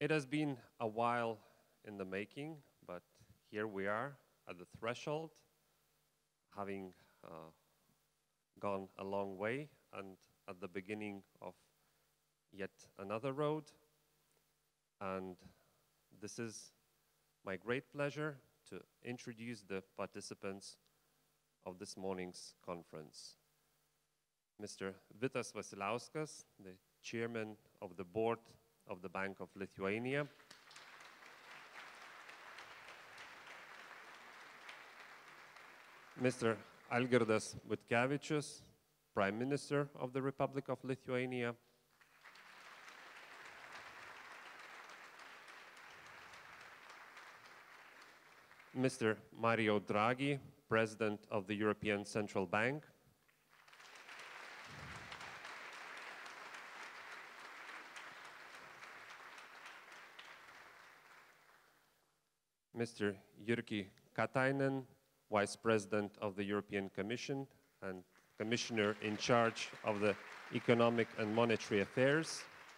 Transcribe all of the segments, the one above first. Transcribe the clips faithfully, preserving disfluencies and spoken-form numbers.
It has been a while in the making, but here we are at the threshold, having uh, gone a long way and at the beginning of yet another road. And this is my great pleasure to introduce the participants of this morning's conference. Mister Vitas Vasiliauskas, the chairman of the board of the Bank of Lithuania. Mister Algirdas Butkevičius, Prime Minister of the Republic of Lithuania. Mister Mario Draghi, President of the European Central Bank. Mister Jyrki Katainen, Vice President of the European Commission and Commissioner in charge of the Economic and Monetary Affairs.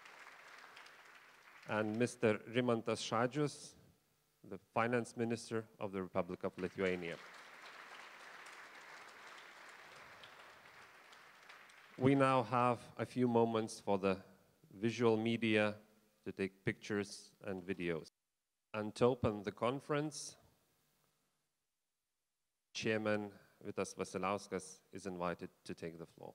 And Mister Rimantas Šadžius, the Finance Minister of the Republic of Lithuania. We now have a few moments for the visual media to take pictures and videos. And to open the conference, Chairman Vitas Vasiliauskas is invited to take the floor.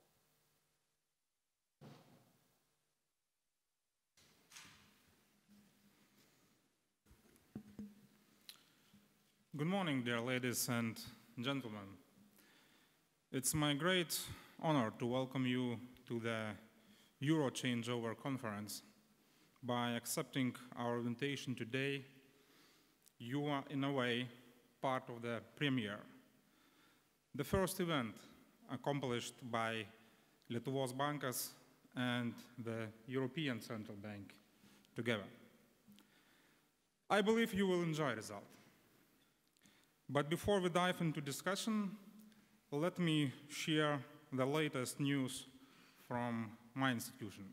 Good morning, dear ladies and gentlemen. It's my great honor to welcome you to the Euro Changeover Conference. By accepting our invitation today, you are, in a way, part of the premiere. The first event accomplished by Lietuvos Bankas and the European Central Bank together. I believe you will enjoy the result. But before we dive into discussion, let me share the latest news from my institution.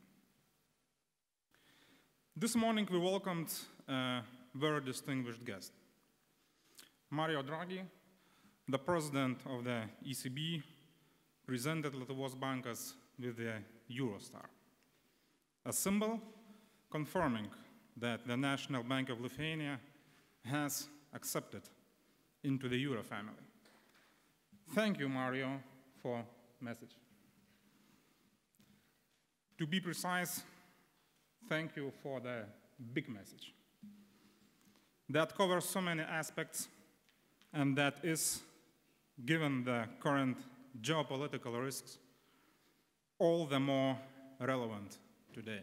This morning we welcomed a very distinguished guest. Mario Draghi, the president of the E C B, presented Lietuvos Bankas with the Eurostar, a symbol confirming that the National Bank of Lithuania has accepted into the Euro family. Thank you, Mario, for the message. To be precise, thank you for the big message that covers so many aspects and that is, given the current geopolitical risks, all the more relevant today.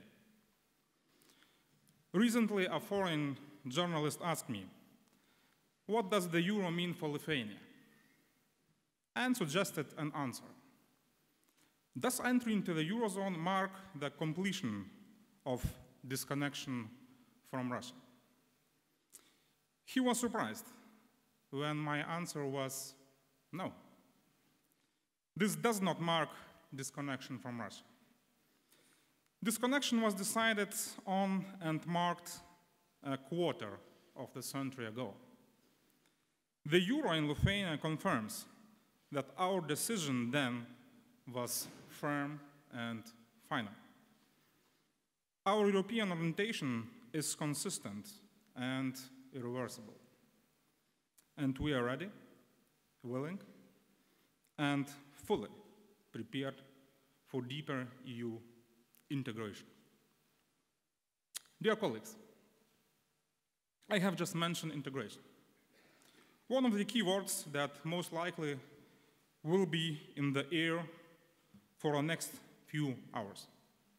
Recently, a foreign journalist asked me, what does the euro mean for Lithuania? And suggested an answer. Does entry into the Eurozone mark the completion of disconnection from Russia? He was surprised when my answer was no. This does not mark disconnection from Russia. Disconnection was decided on and marked a quarter of the century ago. The euro in Lithuania confirms that our decision then was firm and final. Our European orientation is consistent and irreversible. And we are ready, willing, and fully prepared for deeper E U integration. Dear colleagues, I have just mentioned integration. One of the key words that most likely will be in the air for the next few hours.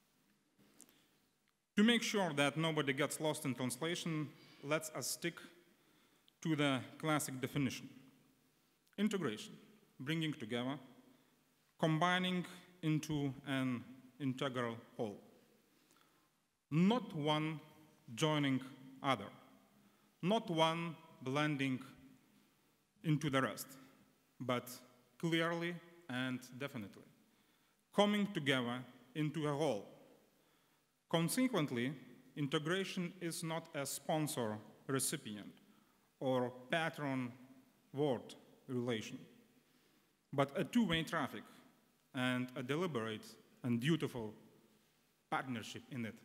To make sure that nobody gets lost in translation, let's us stick to the classic definition. Integration, bringing together, combining into an integral whole. Not one joining other, not one blending into the rest, but clearly and definitely coming together into a whole. Consequently, integration is not a sponsor-recipient or patron-ward relation, but a two-way traffic and a deliberate and dutiful partnership in it.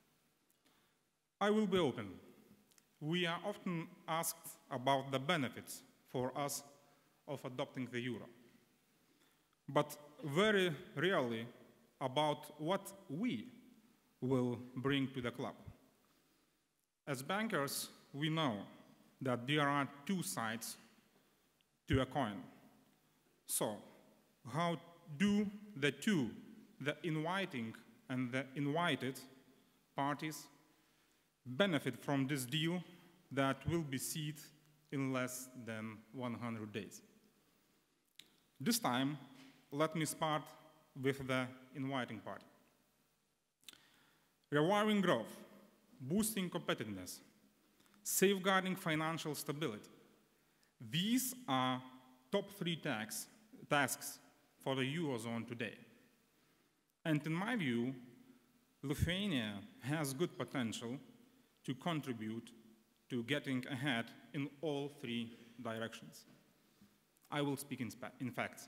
I will be open. We are often asked about the benefits for us of adopting the euro, but very rarely about what we will bring to the club. As bankers, we know that there are two sides to a coin. So, how do the two, the inviting and the invited parties, benefit from this deal that will be sealed in less than one hundred days? This time, let me start with the inviting party. Reviving growth, boosting competitiveness, safeguarding financial stability. These are top three tax, tasks for the Eurozone today. And in my view, Lithuania has good potential to contribute to getting ahead in all three directions. I will speak in, in facts.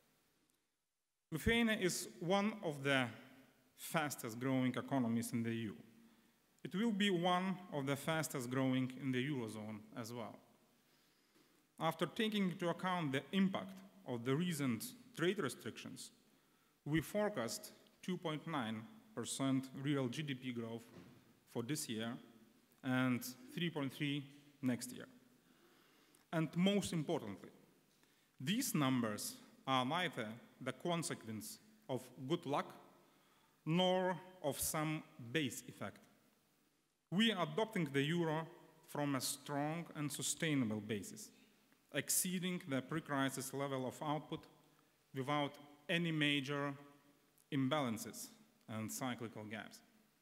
Lithuania is one of the fastest growing economies in the E U. It will be one of the fastest growing in the Eurozone as well. After taking into account the impact of the recent trade restrictions, we forecast two point nine percent real G D P growth for this year and three point three next year. And most importantly, these numbers are neither the consequence of good luck nor of some base effect. We are adopting the euro from a strong and sustainable basis, exceeding the pre-crisis level of output without any major imbalances and cyclical gaps.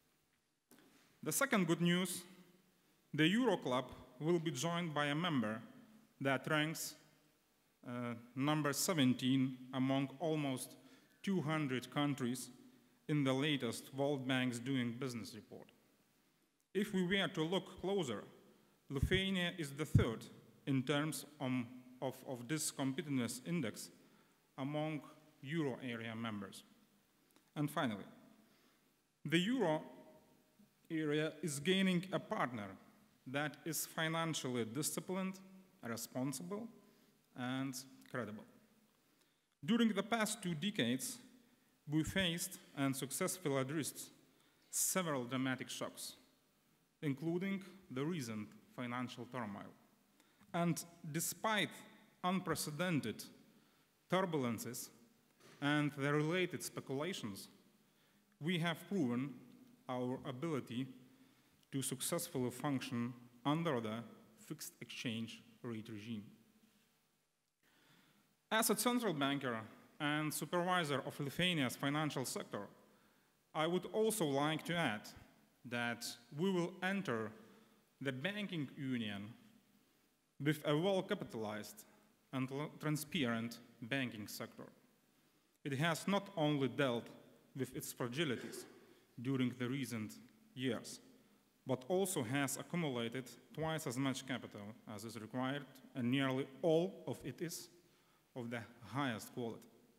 The second good news, the Euro Club will be joined by a member that ranks uh, number seventeen among almost two hundred countries in the latest World Bank's Doing Business report. If we were to look closer, Lithuania is the third in terms um, of, of this competitiveness index among Euro area members. And finally, the Euro area is gaining a partner that is financially disciplined, responsible, and credible. During the past two decades, we faced and successfully addressed several dramatic shocks, including the recent financial turmoil. And despite unprecedented turbulences and the related speculations, we have proven our ability to successfully function under the fixed exchange rate regime. As a central banker and supervisor of Lithuania's financial sector, I would also like to add that we will enter the banking union with a well-capitalized and transparent banking sector. It has not only dealt with its fragilities during the recent years, but also has accumulated twice as much capital as is required, and nearly all of it is of the highest quality.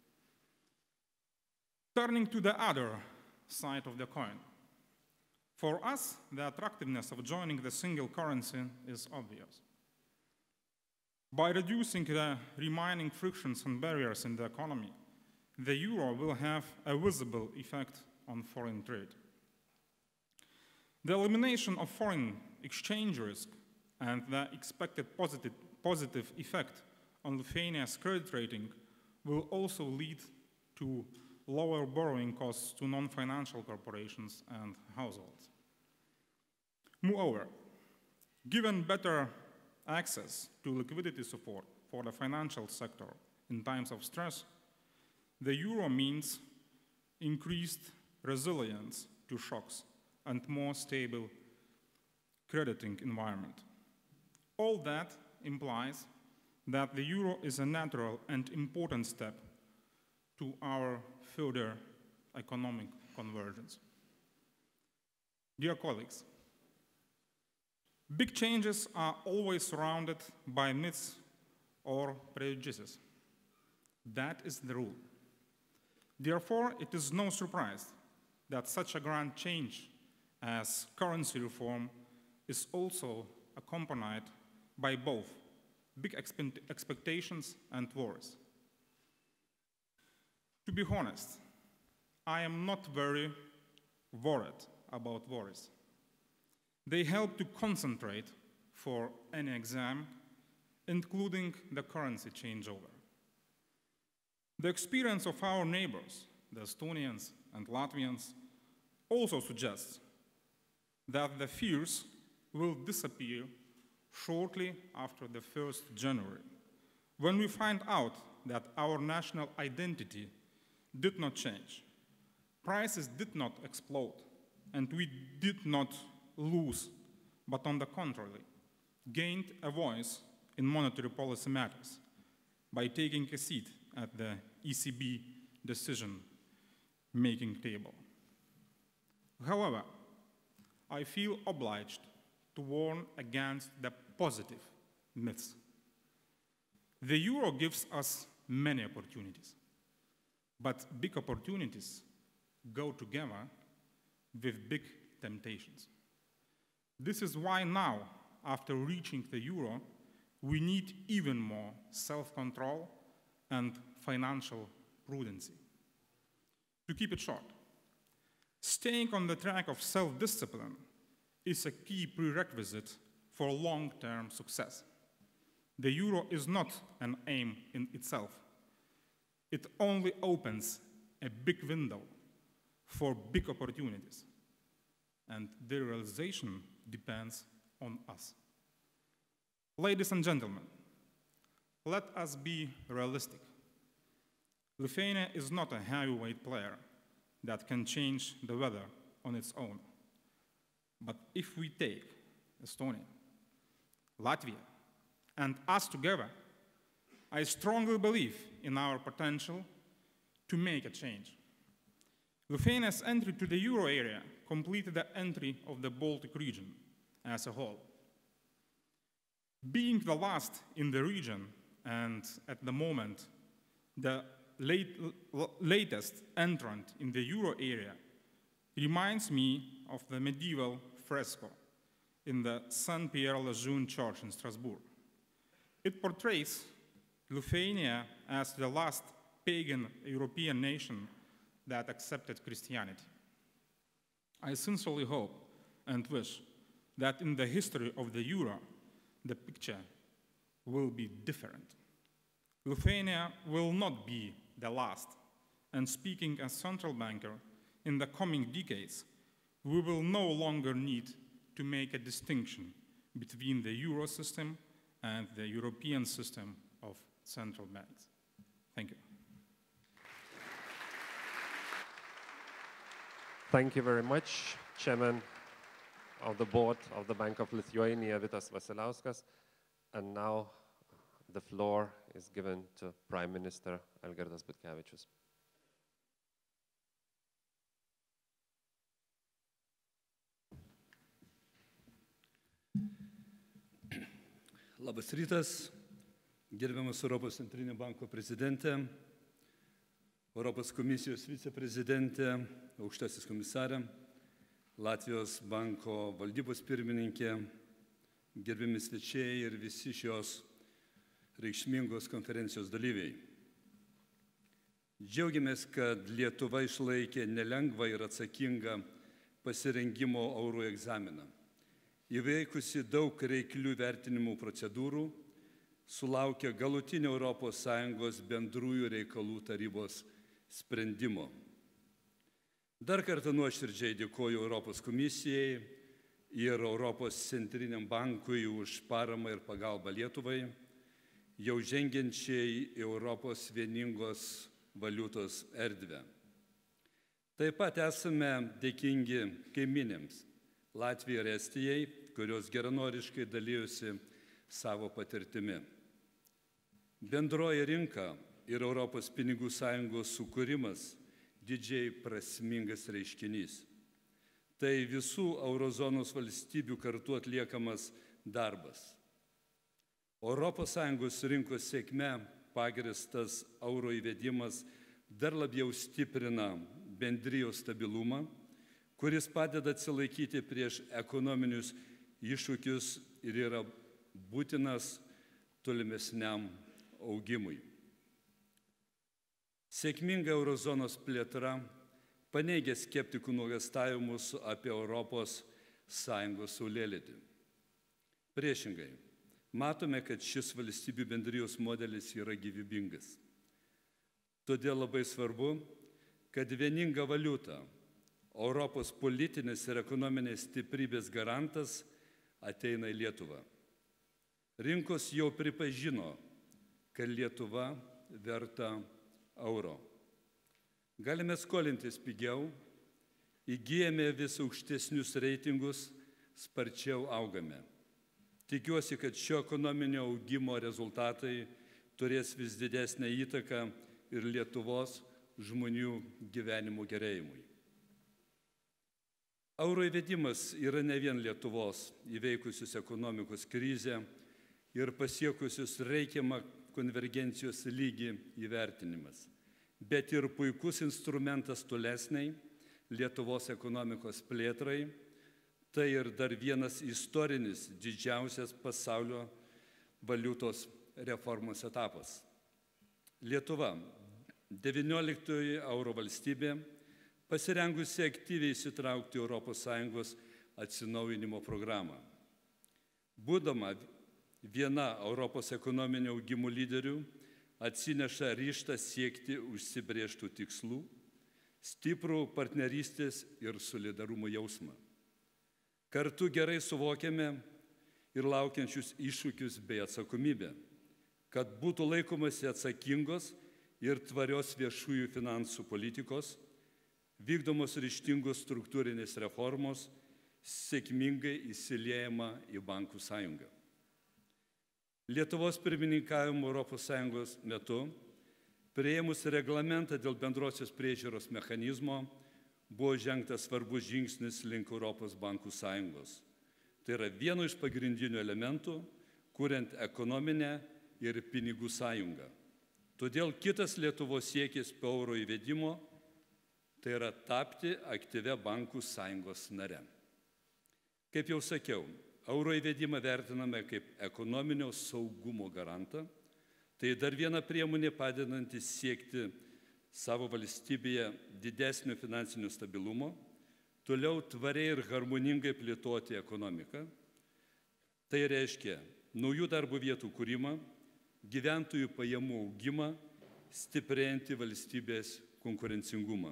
Turning to the other side of the coin, for us, the attractiveness of joining the single currency is obvious. By reducing the remaining frictions and barriers in the economy, the euro will have a visible effect on foreign trade. The elimination of foreign exchange risk and the expected positive, positive effect on Lithuania's credit rating will also lead to lower borrowing costs to non-financial corporations and households. Moreover, given better access to liquidity support for the financial sector in times of stress, the euro means increased resilience to shocks and more stable crediting environment. All that implies that the euro is a natural and important step to our further economic convergence. Dear colleagues, big changes are always surrounded by myths or prejudices. That is the rule. Therefore, it is no surprise that such a grand change as currency reform is also accompanied by both big expe- expectations and worries. To be honest, I am not very worried about worries. They help to concentrate for any exam, including the currency changeover. The experience of our neighbors, the Estonians and Latvians, also suggests that the fears will disappear shortly after the first of January, when we find out that our national identity did not change, prices did not explode, and we did not lose, but on the contrary, gained a voice in monetary policy matters by taking a seat at the E C B decision-making table. However, I feel obliged to warn against the positive myths. The euro gives us many opportunities, but big opportunities go together with big temptations. This is why now, after reaching the euro, we need even more self-control and financial prudency. To keep it short, staying on the track of self-discipline is a key prerequisite for long-term success. The euro is not an aim in itself. It only opens a big window for big opportunities, and their realization depends on us. Ladies and gentlemen, let us be realistic. Lithuania is not a heavyweight player that can change the weather on its own. But if we take Estonia, Latvia, and us together, I strongly believe in our potential to make a change. Lithuania's entry to the euro area completed the entry of the Baltic region as a whole. Being the last in the region and at the moment the late, latest entrant in the euro area reminds me of the medieval fresco in the Saint Pierre Le Jeune church in Strasbourg. It portrays Lithuania as the last pagan European nation that accepted Christianity. I sincerely hope and wish that in the history of the euro, the picture will be different. Lithuania will not be the last, and speaking as central banker, in the coming decades, we will no longer need to make a distinction between the euro system and the European system of central banks. Thank you. Thank you very much, Chairman of the Board of the Bank of Lithuania, Vitas Vasiliauskas. And now the floor is given to Prime Minister Algirdas Butkevičius. Labas rytas, gerbiamas Europos Centrinio banko prezidentė, Europos komisijos viceprezidentė, aukštasis komisarė, Latvijos banko valdybos pirmininkė, gerbiami svečiai ir visi šios reikšmingos konferencijos dalyviai. Džiaugiamės, kad Lietuva išlaikė nelengvą ir atsakingą pasirengimo eurų egzaminą. Įveikusi daug reiklių vertinimų procedūrų, sulaukė galutinio Europos Sąjungos bendrųjų reikalų tarybos sprendimo. Dar kartą nuoširdžiai dėkoju Europos komisijai ir Europos centriniam bankui už paramą ir pagalbą Lietuvai, jau žengiančiai Europos vieningos valiutos erdvę. Taip pat esame dėkingi kaiminėms Latvijai ir Estijai, kurios geranoriškai dalyjosi savo patirtimi. Bendroji rinka ir Europos pinigų sąjungos sukūrimas didžiai prasmingas reiškinys. Tai visų eurozonos valstybių kartu atliekamas darbas. Europos Sąjungos rinkos sėkme pagrįstas euro įvedimas dar labiau stiprina bendrijos stabilumą, kuris padeda atsilaikyti prieš ekonominius iššūkius ir yra būtinas tolimesniam augimui. Sėkminga eurozonos plėtra paneigia skeptikų nuogąstavimus apie Europos Sąjungos saulėlydį. Priešingai, matome, kad šis valstybių bendrijos modelis yra gyvybingas. Todėl labai svarbu, kad vieninga valiuta, Europos politinės ir ekonominės stiprybės garantas, ateina į Lietuvą. Rinkos jau pripažino, kad Lietuva verta euro. Galime skolintis pigiau, įgyjame vis aukštesnius reitingus, sparčiau augame. Tikiuosi, kad šio ekonominio augimo rezultatai turės vis didesnę įtaką ir Lietuvos žmonių gyvenimo gerėjimui. Euro įvedimas yra ne vien Lietuvos įveikusius ekonomikos krizę ir pasiekusius reikiamą konvergencijos lygį įvertinimas, bet ir puikus instrumentas tolesniai Lietuvos ekonomikos plėtrai. Tai ir dar vienas istorinis didžiausias pasaulio valiutos reformos etapas. Lietuva, devynioliktoji euro valstybė, pasirengusi aktyviai įsitraukti Europos Sąjungos atsinaujinimo programą. Būdama viena Europos ekonominio augimo lyderių, atsineša ryžtą siekti užsibrėžtų tikslų, stiprų partnerystės ir solidarumo jausmą. Kartu gerai suvokiame ir laukiančius iššūkius bei atsakomybę, kad būtų laikomasi atsakingos ir tvarios viešųjų finansų politikos, vykdomos ryžtingos struktūrinės reformos, sėkmingai įsiliejama į bankų sąjungą. Lietuvos pirmininkavimo Europos Sąjungos metu, priėmus reglamentą dėl bendrosios priežiūros mechanizmo, buvo žengtas svarbus žingsnis link Europos bankų sąjungos. Tai yra vieno iš pagrindinių elementų, kuriant ekonominę ir pinigų sąjungą. Todėl kitas Lietuvos siekis po euro įvedimo – tai yra tapti aktyvia bankų sąjungos nare. Kaip jau sakiau, euro įvedimą vertiname kaip ekonominio saugumo garantą. Tai dar viena priemonė padedanti siekti savo valstybėje didesnio finansinio stabilumo, toliau tvariai ir harmoningai plėtoti ekonomiką. Tai reiškia naujų darbo vietų kūrimą, gyventojų pajamų augimą, stiprėjantį valstybės konkurencingumą.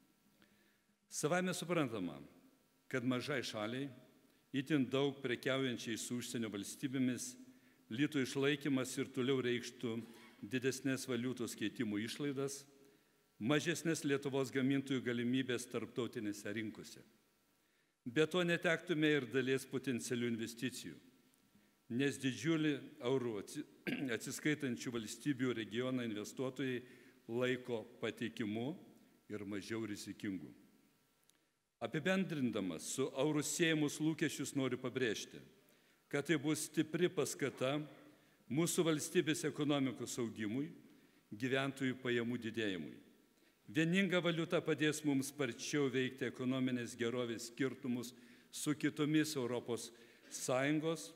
Savame suprantama, kad mažai šaliai, itin daug prekiaujančiai su užsienio valstybėmis, litų išlaikymas ir toliau reikštų didesnės valiutos keitimų išlaidas, mažesnės Lietuvos gamintojų galimybės tarptautinėse rinkose. Be to netektume ir dalies potencialių investicijų, nes didžiulį eurų atsiskaitančių valstybių regioną investuotojai laiko patikimu ir mažiau rizikingų. Apibendrindamas su eurų siejamus lūkesčius noriu pabrėžti, kad tai bus stipri paskata mūsų valstybės ekonomikos augimui, gyventojų pajamų didėjimui. Vieninga valiuta padės mums sparčiau veikti ekonominės gerovės skirtumus su kitomis Europos Sąjungos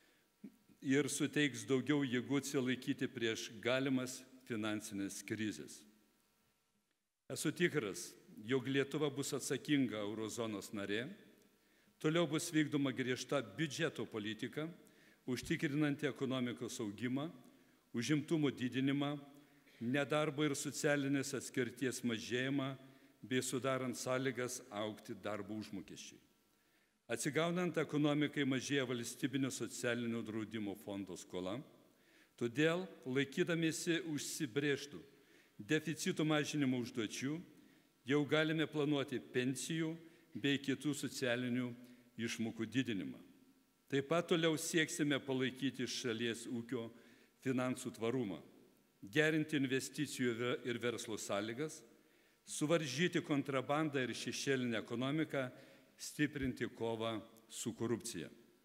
ir suteiks daugiau jėgų atsilaikyti prieš galimas finansinės krizės. Esu tikras, jog Lietuva bus atsakinga eurozonos narė, toliau bus vykdoma griežta biudžeto politika, užtikrinanti ekonomikos augimą, užimtumo didinimą, nedarbo ir socialinės atskirties mažėjimą bei sudarant sąlygas augti darbo užmokesčiui. Atsigaunant ekonomikai mažėja valstybinio socialinio draudimo fondo skola, todėl laikydamiesi užsibrėžtų deficito mažinimo užduočių jau galime planuoti pensijų bei kitų socialinių išmokų didinimą. Taip pat toliau sieksime palaikyti šalies ūkio finansų tvarumą, gerinti investicijų ir verslo sąlygas, suvaržyti kontrabandą ir šešėlinę ekonomiką, stiprinti kovą su korupcija.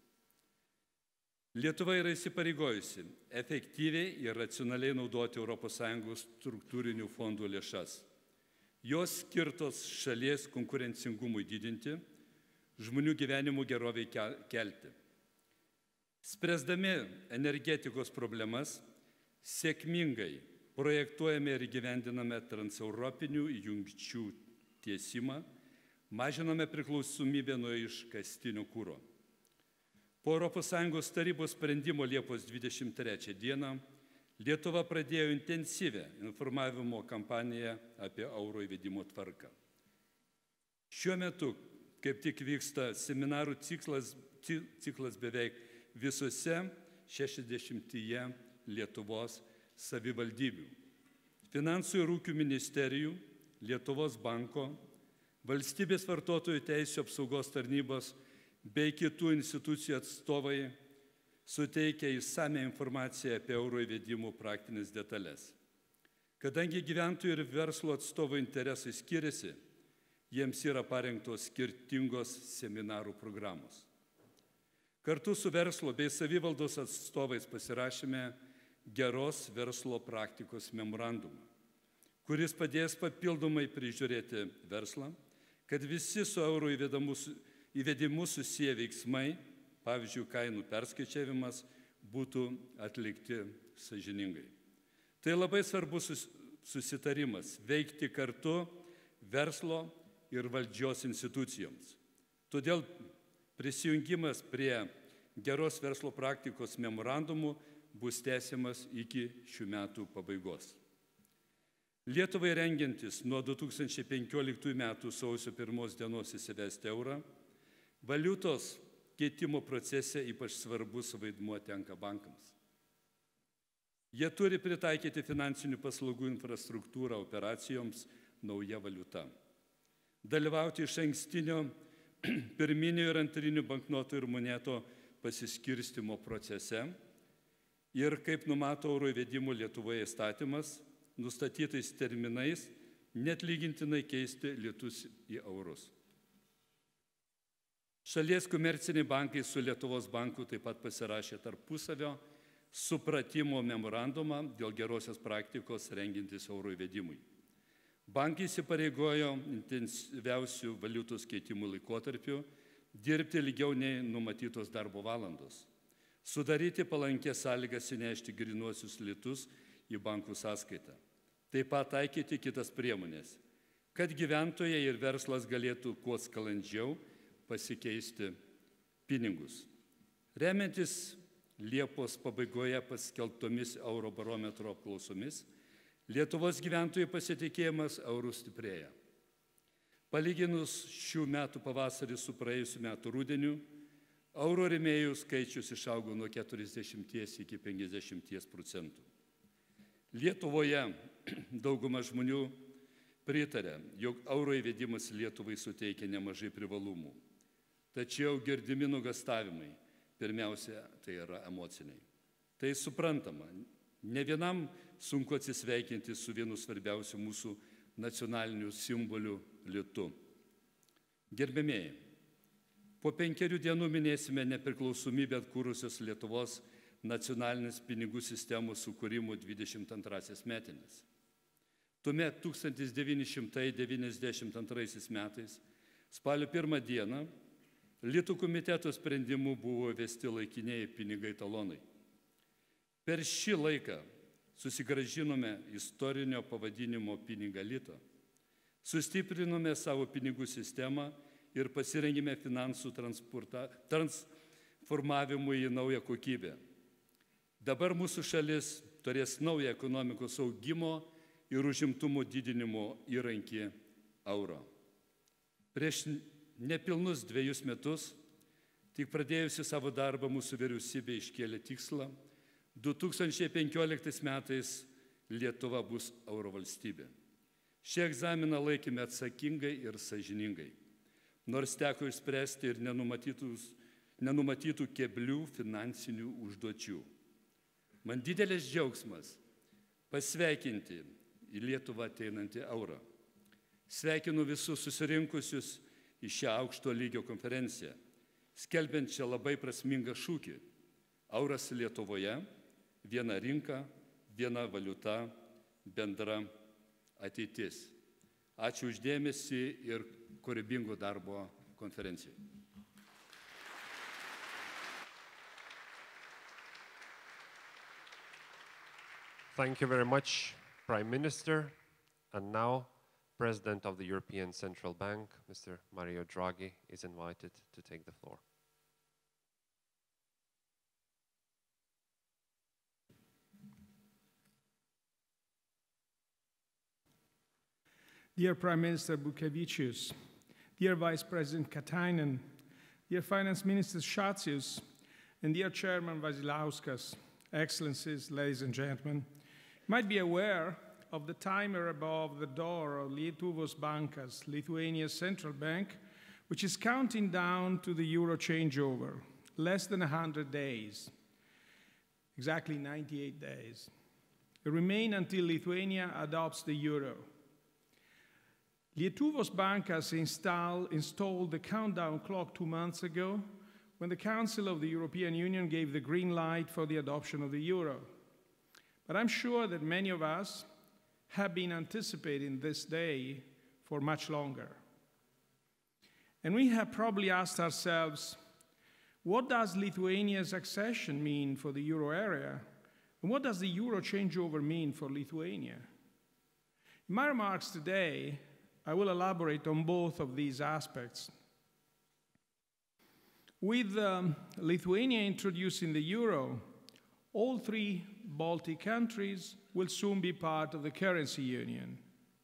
Lietuva yra įsipareigojusi efektyviai ir racionaliai naudoti Europos Sąjungos struktūrinių fondų lėšas. Jos skirtos šalies konkurencingumui didinti, žmonių gyvenimų geroviai kelti. Spręsdami energetikos problemas, sėkmingai projektuojame ir įgyvendiname transeuropinių jungčių tiesimą, mažiname priklausomybę nuo iškastinio kuro. Po Europos Sąjungos tarybos sprendimo Liepos dvidešimt trečią dieną Lietuva pradėjo intensyvę informavimo kampaniją apie euro įvedimo tvarką. Šiuo metu kaip tik vyksta seminarų ciklas, ciklas beveik visose šešiasdešimtyje Lietuvos savivaldybių. Finansų ir ūkių ministerijų, Lietuvos banko, Valstybės vartotojų teisių apsaugos tarnybos bei kitų institucijų atstovai suteikia išsame informaciją apie euro įvedimo praktinės detalės. Kadangi gyventojų ir verslo atstovų interesai skiriasi, jiems yra parengtos skirtingos seminarų programos. Kartu su verslo bei savivaldos atstovais pasirašėme geros verslo praktikos memorandumą, kuris padės papildomai prižiūrėti verslą, kad visi su euro įvedimu susiję veiksmai, pavyzdžiui, kainų perskaičiavimas, būtų atlikti sąžiningai. Tai labai svarbus susitarimas veikti kartu verslo ir valdžios institucijoms. Todėl prisijungimas prie geros verslo praktikos memorandumų bus tęsiamas iki šių metų pabaigos. Lietuvai rengiantis nuo du tūkstančiai penkioliktųjų metų sausio pirmos dienos įsivesti eurą, valiutos keitimo procese ypač svarbus vaidmuo tenka bankams. Jie turi pritaikyti finansinių paslaugų infrastruktūrą operacijoms nauja valiuta, dalyvauti iš ankstinio pirminio ir antrinių banknotų ir moneto pasiskirstimo procese ir, kaip numato euro įvedimo Lietuvoje įstatymas, nustatytais terminais neatlygintinai keisti litus į eurus. Šalies komerciniai bankai su Lietuvos banku taip pat pasirašė tarpusavio supratimo memorandumą dėl gerosios praktikos rengiantis euro įvedimui. Bankai įsipareigojo intensyviausių valiutos keitimų laikotarpių dirbti ilgiau nei numatytos darbo valandos, sudaryti palankės sąlygas įnešti grynuosius litus į bankų sąskaitą, taip pat taikyti kitas priemonės, kad gyventojai ir verslas galėtų kuo sklandžiau pasikeisti pinigus. Remiantis Liepos pabaigoje paskelbtomis Eurobarometro apklausomis, Lietuvos gyventojų pasitikėjimas eurų stiprėja. Palyginus šių metų pavasarį su praėjusiu metu rudeniu, euro rėmėjų skaičius išaugo nuo keturiasdešimties iki penkiasdešimties procentų. Lietuvoje dauguma žmonių pritarė, jog euro įvedimas Lietuvai suteikia nemažai privalumų. Tačiau girdimi nuogąstavimai, pirmiausia, tai yra emociniai. Tai suprantama, ne vienam sunku atsisveikinti su vienu svarbiausių mūsų nacionalinių simbolių litu. Gerbėmieji, po penkerių dienų minėsime nepriklausomybę atkūrusios Lietuvos nacionalinės pinigų sistemos sukūrimo dvidešimt antrąsias metinės. Tuomet tūkstantis devyni šimtai devyniasdešimt antraisiais metais, spalio pirmą dieną, Litų komiteto sprendimu buvo įvesti laikinieji pinigai talonai. Per šį laiką susigrąžinome istorinio pavadinimo pinigą litą, sustiprinome savo pinigų sistemą ir pasirengėme finansų transformavimui į naują kokybę. Dabar mūsų šalis turės naują ekonomikos augimo ir užimtumo didinimo įrankį euro. Prieš nepilnus dviejus metus, tik pradėjusi savo darbą, mūsų vyriausybė iškėlė tikslą, du tūkstančiai penkioliktais metais Lietuva bus euro valstybė. Šį egzaminą laikėme atsakingai ir sąžiningai, nors teko išspręsti ir nenumatytų keblių finansinių užduočių. Man didelis džiaugsmas pasveikinti į Lietuvą ateinantį eurą. Sveikinu visus susirinkusius į šią aukšto lygio konferenciją, skelbiančią labai prasmingą šūkį – Euras Lietuvoje, viena rinka, viena valiuta, bendra ateitis. Ačiū uždėmesį ir kūrybingo darbo konferencijai. Thank you very much, Prime Minister. And now, President of the European Central Bank, Mister Mario Draghi, is invited to take the floor. Dear Prime Minister Bukevicius, dear Vice President Katainen, dear Finance Minister Shatsius, and dear Chairman Vasilauskas, Excellencies, ladies and gentlemen, you might be aware of the timer above the door of Lietuvos Bankas, Lithuania's central bank, which is counting down to the euro changeover, less than one hundred days, exactly ninety-eight days. It remains until Lithuania adopts the euro. Lietuvos Bankas install, installed the countdown clock two months ago when the Council of the European Union gave the green light for the adoption of the euro. But I'm sure that many of us have been anticipating this day for much longer. And we have probably asked ourselves, what does Lithuania's accession mean for the euro area? And what does the euro changeover mean for Lithuania? In my remarks today, I will elaborate on both of these aspects. With um, Lithuania introducing the euro, all three Baltic countries will soon be part of the currency union.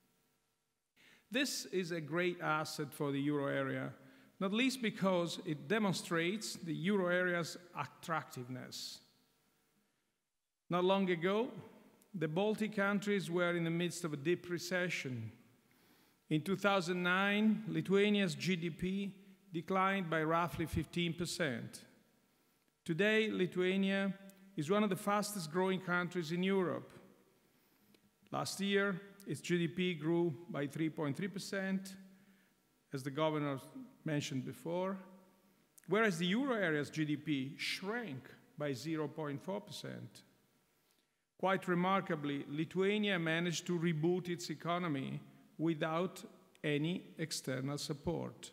This is a great asset for the euro area, not least because it demonstrates the euro area's attractiveness. Not long ago, the Baltic countries were in the midst of a deep recession. In two thousand nine, Lithuania's G D P declined by roughly fifteen percent. Today, Lithuania is one of the fastest growing countries in Europe. Last year, its G D P grew by three point three percent, as the governor mentioned before, whereas the euro area's G D P shrank by zero point four percent. Quite remarkably, Lithuania managed to reboot its economy without any external support.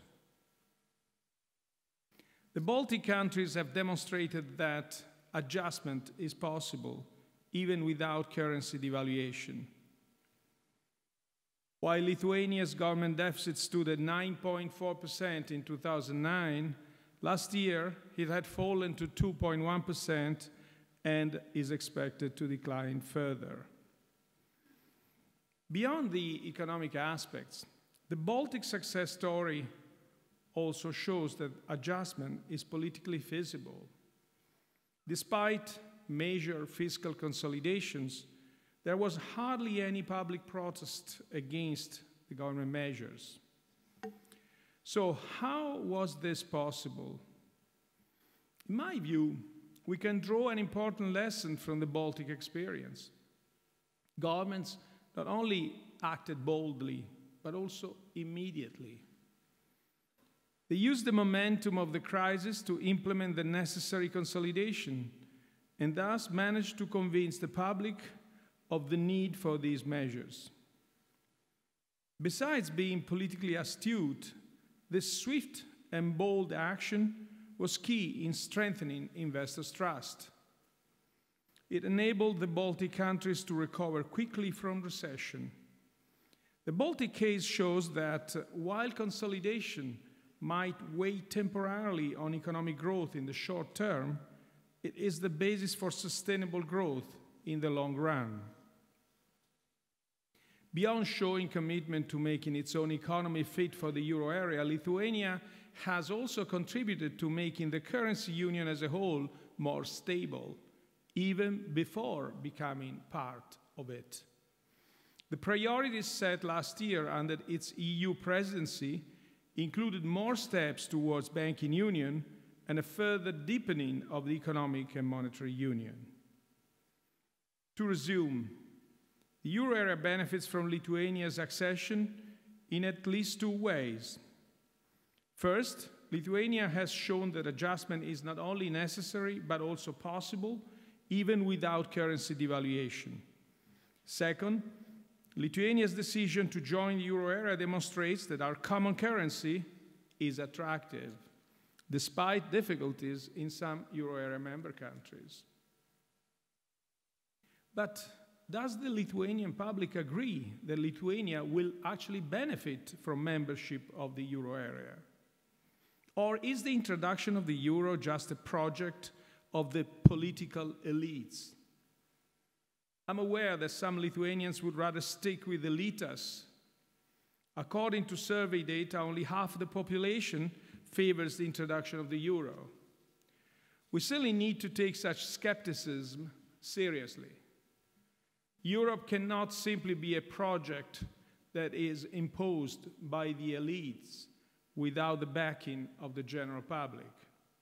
The Baltic countries have demonstrated that adjustment is possible, even without currency devaluation. While Lithuania's government deficit stood at nine point four percent in two thousand nine, last year it had fallen to two point one percent and is expected to decline further. Beyond the economic aspects, the Baltic success story also shows that adjustment is politically feasible. Despite major fiscal consolidations, there was hardly any public protest against the government measures. So how was this possible? In my view, we can draw an important lesson from the Baltic experience. Governments not only acted boldly, but also immediately. They used the momentum of the crisis to implement the necessary consolidation and thus managed to convince the public of the need for these measures. Besides being politically astute, this swift and bold action was key in strengthening investors' trust. It enabled the Baltic countries to recover quickly from recession. The Baltic case shows that while consolidation might weigh temporarily on economic growth in the short term, it is the basis for sustainable growth in the long run. Beyond showing commitment to making its own economy fit for the euro area, Lithuania has also contributed to making the currency union as a whole more stable, even before becoming part of it. The priorities set last year under its E U presidency included more steps towards banking union and a further deepening of the economic and monetary union. To resume, the euro area benefits from Lithuania's accession in at least two ways. First, Lithuania has shown that adjustment is not only necessary, but also possible, even without currency devaluation. Second, Lithuania's decision to join the euro area demonstrates that our common currency is attractive, despite difficulties in some euro area member countries. But does the Lithuanian public agree that Lithuania will actually benefit from membership of the euro area? Or is the introduction of the euro just a project of the political elites? I'm aware that some Lithuanians would rather stick with the litas. According to survey data, only half the population favors the introduction of the euro. We certainly need to take such skepticism seriously. Europe cannot simply be a project that is imposed by the elites without the backing of the general public.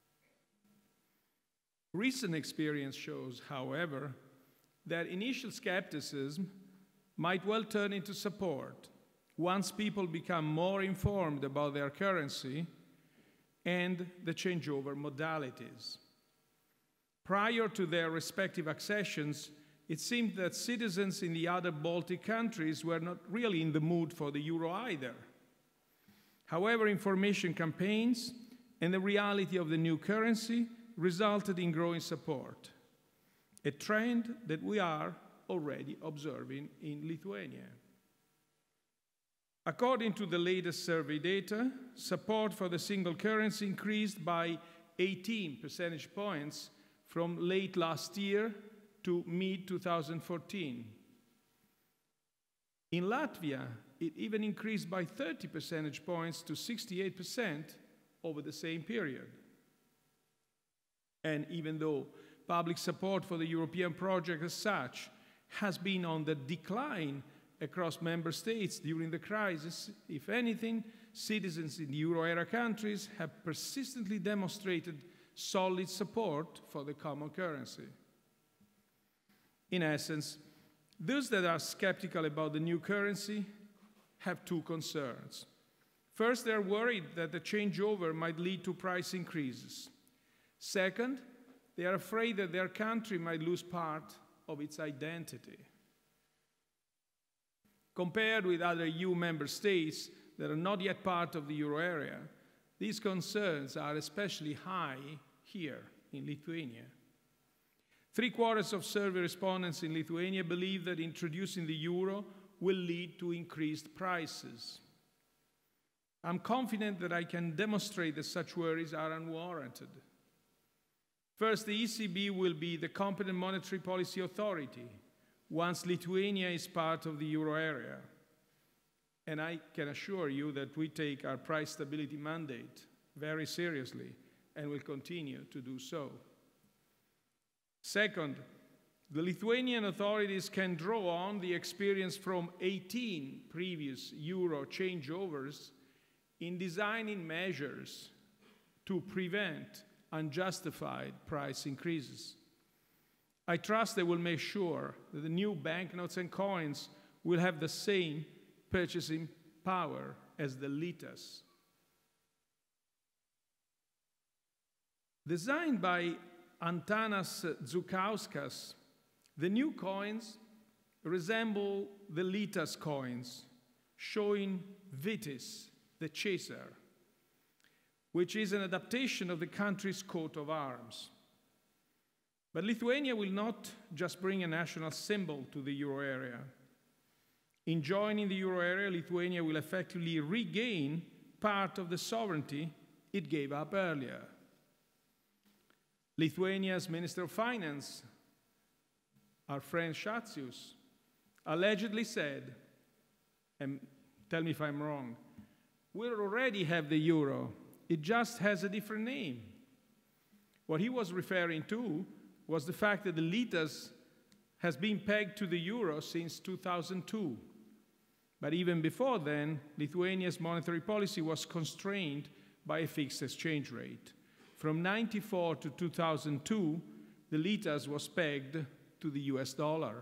Recent experience shows, however, that initial skepticism might well turn into support once people become more informed about their currency and the changeover modalities. Prior to their respective accessions, it seemed that citizens in the other Baltic countries were not really in the mood for the euro either. However, information campaigns and the reality of the new currency resulted in growing support, a trend that we are already observing in Lithuania. According to the latest survey data, support for the single currency increased by eighteen percentage points from late last year to mid twenty fourteen. In Latvia, it even increased by thirty percentage points to sixty-eight percent over the same period. And even though public support for the European project as such has been on the decline across member states during the crisis, if anything, citizens in the euro area countries have persistently demonstrated solid support for the common currency. In essence, those that are skeptical about the new currency have two concerns. First, they're worried that the changeover might lead to price increases. Second, they are afraid that their country might lose part of its identity. Compared with other E U member states that are not yet part of the euro area, these concerns are especially high here in Lithuania. Three quarters of survey respondents in Lithuania believe that introducing the euro will lead to increased prices. I'm confident that I can demonstrate that such worries are unwarranted. First, the E C B will be the competent monetary policy authority once Lithuania is part of the euro area. And I can assure you that we take our price stability mandate very seriously and will continue to do so. Second, the Lithuanian authorities can draw on the experience from eighteen previous euro changeovers in designing measures to prevent unjustified price increases. I trust they will make sure that the new banknotes and coins will have the same purchasing power as the litas. Designed by Antanas Dzukauskas, the new coins resemble the litas coins, showing Vitis, the chaser, which is an adaptation of the country's coat of arms. But Lithuania will not just bring a national symbol to the euro area. In joining the euro area, Lithuania will effectively regain part of the sovereignty it gave up earlier. Lithuania's Minister of Finance, our friend Shatsius, allegedly said, and tell me if I'm wrong, we already have the euro, it just has a different name. What he was referring to was the fact that the litas has been pegged to the euro since two thousand two. But even before then, Lithuania's monetary policy was constrained by a fixed exchange rate. From ninety-four to two thousand two, the litas was pegged to the U S dollar.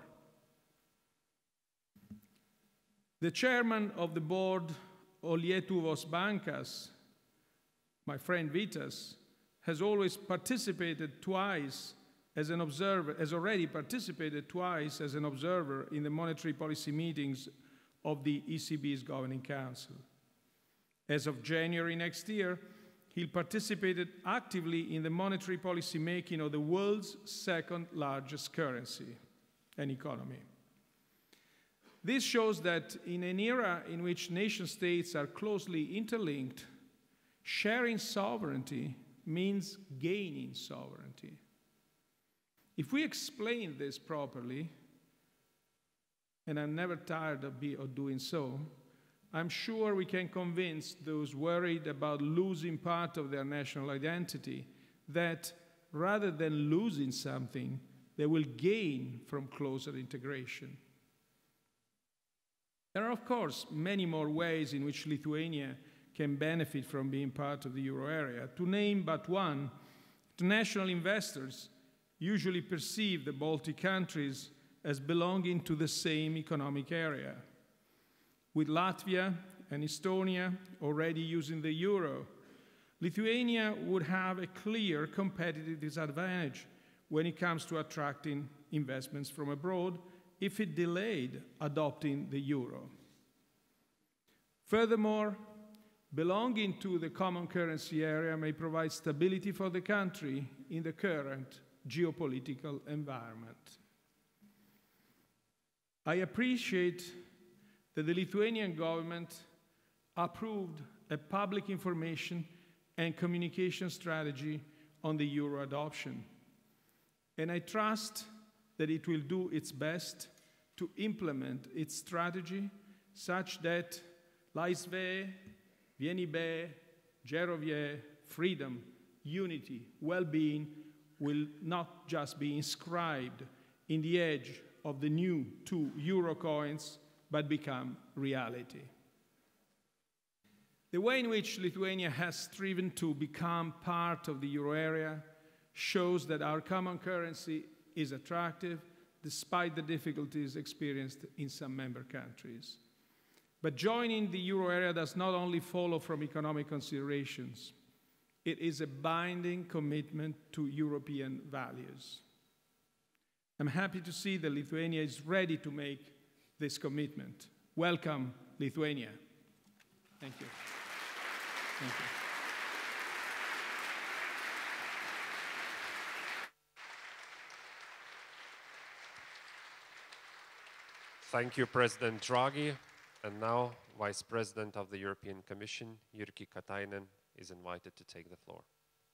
The chairman of the board, Lietuvos Bankas, my friend Vitas, has always participated twice as an observer, has already participated twice as an observer in the monetary policy meetings of the E C B's Governing Council. As of January next year, he participated actively in the monetary policy making of the world's second largest currency and economy. This shows that in an era in which nation states are closely interlinked, sharing sovereignty means gaining sovereignty. If we explain this properly, and I'm never tired of, be, of doing so, I'm sure we can convince those worried about losing part of their national identity that rather than losing something, they will gain from closer integration. There are, of course, many more ways in which Lithuania can benefit from being part of the euro area. To name but one, international investors usually perceive the Baltic countries as belonging to the same economic area. With Latvia and Estonia already using the euro, Lithuania would have a clear competitive disadvantage when it comes to attracting investments from abroad if it delayed adopting the euro. Furthermore, belonging to the common currency area may provide stability for the country in the current geopolitical environment. I appreciate that the Lithuanian government approved a public information and communication strategy on the euro adoption, and I trust that it will do its best to implement its strategy such that Laisvė, Vienybė, Gerovė, freedom, unity, well-being will not just be inscribed in the edge of the new two euro coins, but become reality. The way in which Lithuania has striven to become part of the euro area shows that our common currency is attractive despite the difficulties experienced in some member countries. But joining the euro area does not only follow from economic considerations, it is a binding commitment to European values. I'm happy to see that Lithuania is ready to make this commitment. Welcome, Lithuania. Thank you. Thank you. Thank you, President Draghi. And now, Vice President of the European Commission, Jyrki Katainen, is invited to take the floor.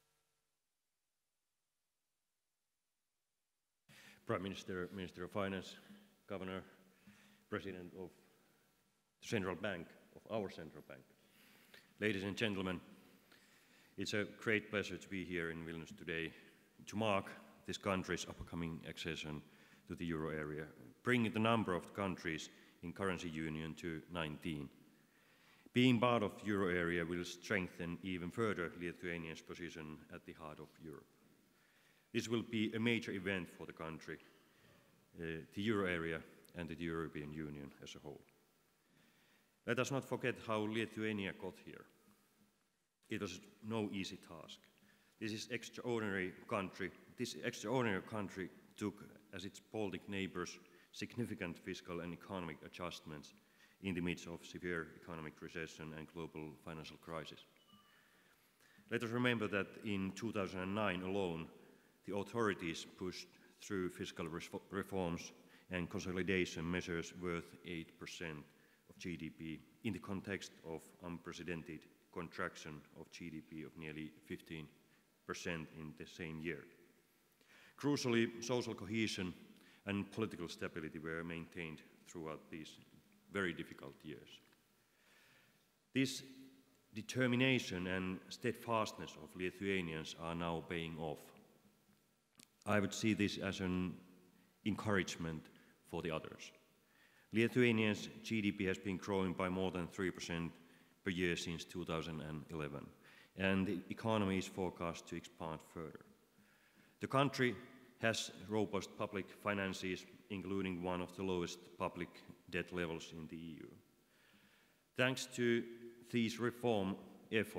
Prime Minister, Minister of Finance, Governor, President of the Central Bank, of our Central Bank. Ladies and gentlemen, it's a great pleasure to be here in Vilnius today to mark this country's upcoming accession to the euro area, bringing the number of countries in currency union to nineteen. Being part of the euro area will strengthen even further Lithuania's position at the heart of Europe. This will be a major event for the country, uh, the euro area and the European Union as a whole. Let us not forget how Lithuania got here. It was no easy task. This is extraordinary country. This extraordinary country took as its Baltic neighbors significant fiscal and economic adjustments in the midst of severe economic recession and global financial crisis. Let us remember that in two thousand nine alone, the authorities pushed through fiscal reforms and consolidation measures worth eight percent of G D P in the context of unprecedented contraction of G D P of nearly fifteen percent in the same year. Crucially, social cohesion and political stability were maintained throughout these very difficult years. This determination and steadfastness of Lithuanians are now paying off. I would see this as an encouragement for the others. Lithuania's G D P has been growing by more than three percent per year since two thousand eleven, and the economy is forecast to expand further. The country has robust public finances, including one of the lowest public debt levels in the E U. Thanks to these reform efforts,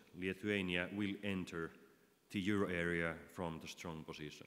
Lithuania will enter the euro area from the strong position.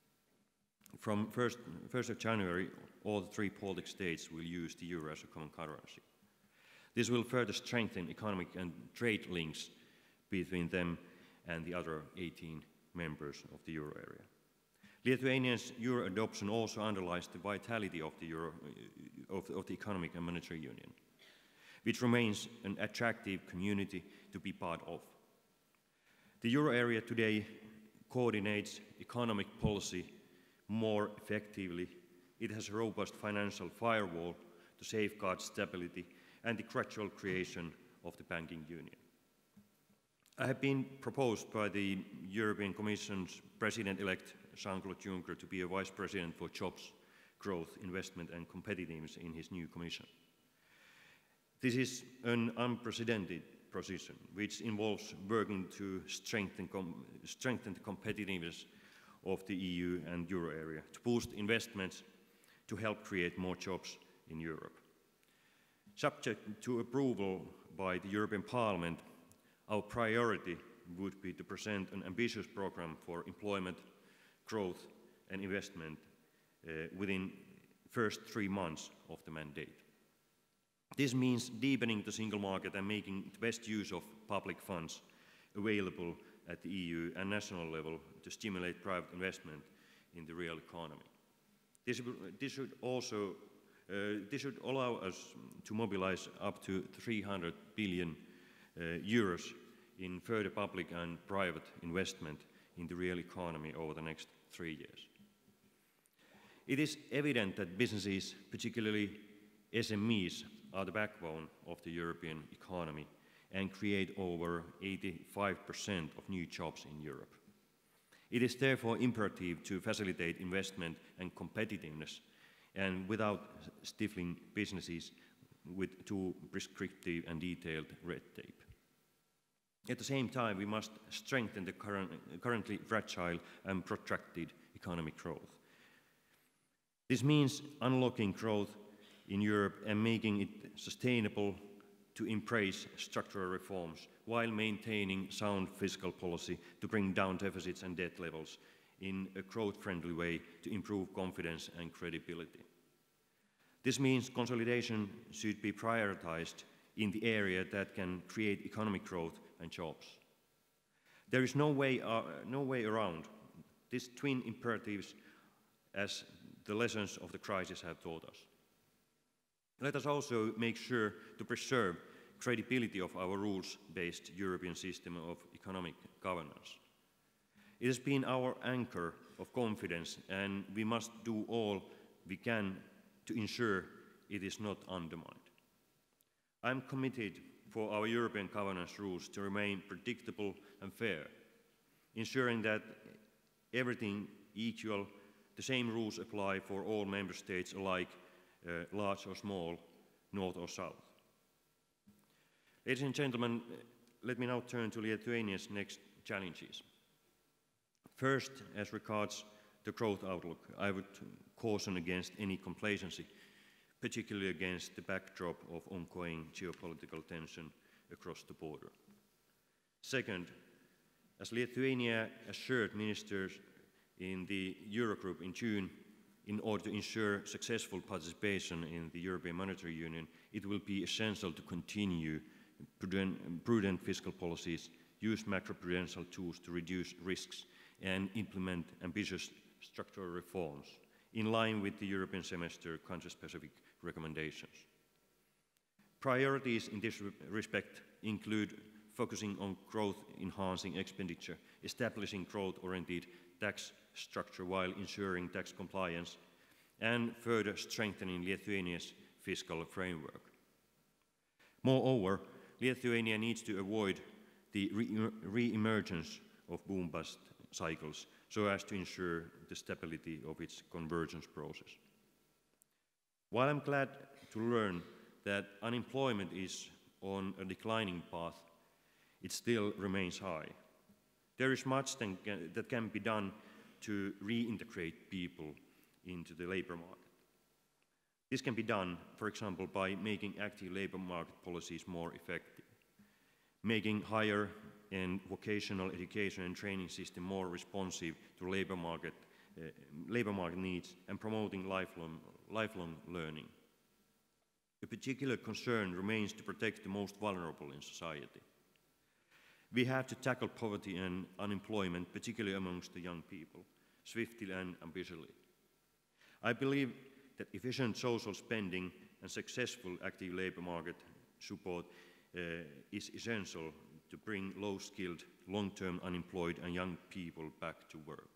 From first, first of January, all the three Baltic states will use the euro as a common currency. This will further strengthen economic and trade links between them and the other eighteen members of the euro area. Lithuania's euro adoption also underlines the vitality of the, euro, of, of the economic and monetary union, which remains an attractive community to be part of. The euro area today coordinates economic policy more effectively. It has a robust financial firewall to safeguard stability and the gradual creation of the banking union. I have been proposed by the European Commission's President-elect Jean-Claude Juncker to be a Vice President for Jobs, Growth, Investment and Competitiveness in his new Commission. This is an unprecedented position, which involves working to strengthen, com strengthen the competitiveness of the E U and euro area, to boost investments, to help create more jobs in Europe. Subject to approval by the European Parliament, our priority would be to present an ambitious program for employment, growth and investment uh, within the first three months of the mandate. This means deepening the single market and making the best use of public funds available at the E U and national level to stimulate private investment in the real economy. This, this should also uh, this should allow us to mobilize up to three hundred billion uh, euros in further public and private investment in the real economy over the next three years. It is evident that businesses, particularly S M Es, are the backbone of the European economy and create over eighty-five percent of new jobs in Europe. It is therefore imperative to facilitate investment and competitiveness, and without stifling businesses with too prescriptive and detailed red tape. At the same time, we must strengthen the current, currently fragile and protracted economic growth. This means unlocking growth in Europe and making it sustainable, to embrace structural reforms while maintaining sound fiscal policy to bring down deficits and debt levels in a growth-friendly way to improve confidence and credibility. This means consolidation should be prioritized in the area that can create economic growth and jobs. There is no way, uh, no way around these twin imperatives, as the lessons of the crisis have taught us. Let us also make sure to preserve credibility of our rules-based European system of economic governance. It has been our anchor of confidence, and we must do all we can to ensure it is not undermined. I am committed for our European governance rules to remain predictable and fair, ensuring that everything equal, the same rules apply for all member states alike, uh, large or small, north or south. Ladies and gentlemen, let me now turn to Lithuania's next challenges. First, as regards the growth outlook, I would caution against any complacency, particularly against the backdrop of ongoing geopolitical tension across the border. Second, as Lithuania assured ministers in the Eurogroup in June, in order to ensure successful participation in the European Monetary Union, it will be essential to continue prudent, prudent fiscal policies, use macroprudential tools to reduce risks, and implement ambitious structural reforms in line with the European semester country-specific recommendations. Priorities in this respect include focusing on growth-enhancing expenditure, establishing growth-oriented tax structure while ensuring tax compliance, and further strengthening Lithuania's fiscal framework. Moreover, Lithuania needs to avoid the re-emergence of boom-bust cycles so as to ensure the stability of its convergence process. While I'm glad to learn that unemployment is on a declining path, it still remains high. There is much that can be done to reintegrate people into the labor market. This can be done, for example, by making active labor market policies more effective, making higher and vocational education and training system more responsive to labor market, uh, labor market needs and promoting lifelong, lifelong learning. A particular concern remains to protect the most vulnerable in society. We have to tackle poverty and unemployment, particularly amongst the young people, swiftly and ambitiously. I believe that efficient social spending and successful active labor market support uh, is essential to bring low-skilled, long-term unemployed and young people back to work.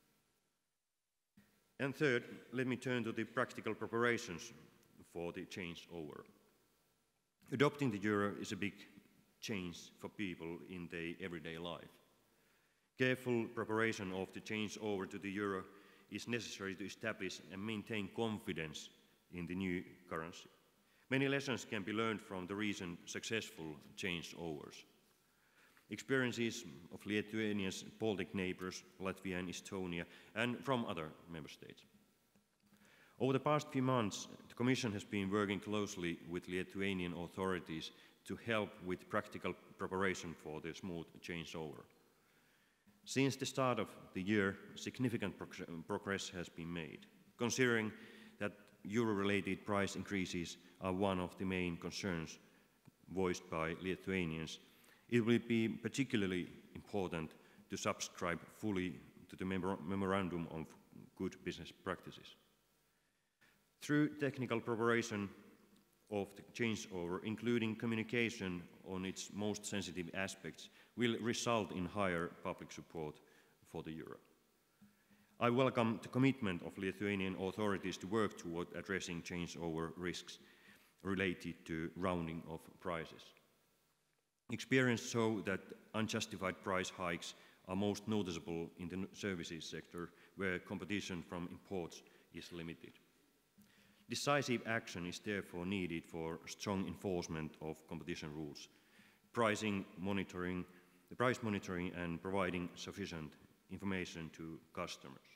And third, let me turn to the practical preparations for the changeover. Adopting the euro is a big change for people in their everyday life. Careful preparation of the changeover to the euro is necessary to establish and maintain confidence in the new currency. Many lessons can be learned from the recent successful changeovers. Experiences of Lithuania's Baltic neighbors, Latvia and Estonia, and from other member states. Over the past few months, the Commission has been working closely with Lithuanian authorities to help with practical preparation for the smooth changeover. Since the start of the year, significant progress has been made, considering that euro-related price increases are one of the main concerns voiced by Lithuanians. It will be particularly important to subscribe fully to the Memorandum of Good Business Practices. Through technical preparation of the changeover, including communication on its most sensitive aspects, will result in higher public support for the euro. I welcome the commitment of Lithuanian authorities to work toward addressing changeover risks related to rounding of prices. Experience shows that unjustified price hikes are most noticeable in the services sector, where competition from imports is limited. Decisive action is therefore needed for strong enforcement of competition rules, pricing monitoring, the price monitoring and providing sufficient information to customers.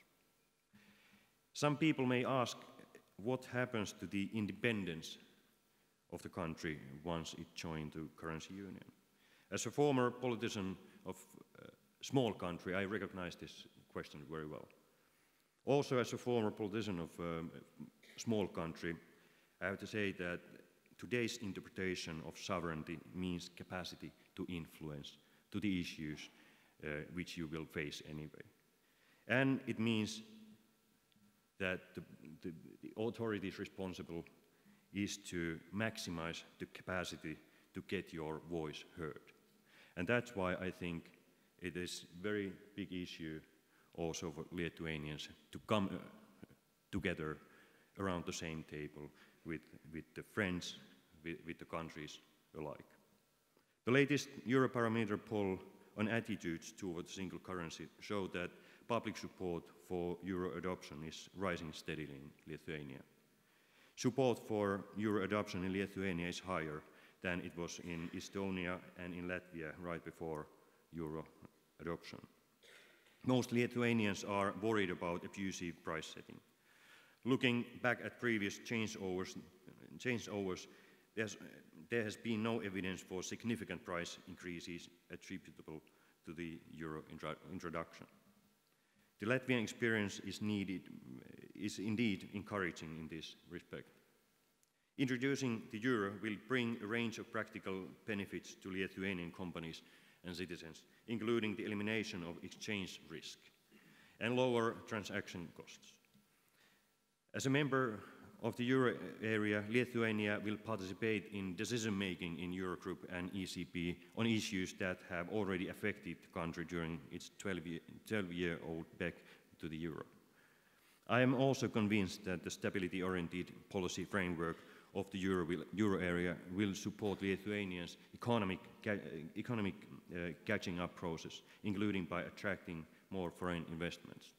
Some people may ask what happens to the independence of the country once it joined the currency union. As a former politician of a small country, I recognize this question very well. Also, as a former politician of a small country, I have to say that today's interpretation of sovereignty means capacity to influence to the issues uh, which you will face anyway. And it means that the, the, the authorities responsible is to maximize the capacity to get your voice heard. And that's why I think it is a very big issue also for Lithuanians to come uh, together around the same table with, with the friends, with, with the countries alike. The latest Eurobarometer poll on attitudes toward the single currency showed that public support for euro adoption is rising steadily in Lithuania. Support for euro adoption in Lithuania is higher than it was in Estonia and in Latvia right before euro adoption. Most Lithuanians are worried about abusive price setting. Looking back at previous changeovers, changeovers there has been no evidence for significant price increases attributable to the euro intro introduction. The Latvian experience is, needed, is indeed encouraging in this respect. Introducing the euro will bring a range of practical benefits to Lithuanian companies and citizens, including the elimination of exchange risk and lower transaction costs. As a member of the euro area, Lithuania will participate in decision-making in Eurogroup and E C B on issues that have already affected the country during its twelve-year-old back to the euro. I am also convinced that the stability-oriented policy framework of the euro, will, euro area will support Lithuania's economic, ca economic uh, catching-up process, including by attracting more foreign investments.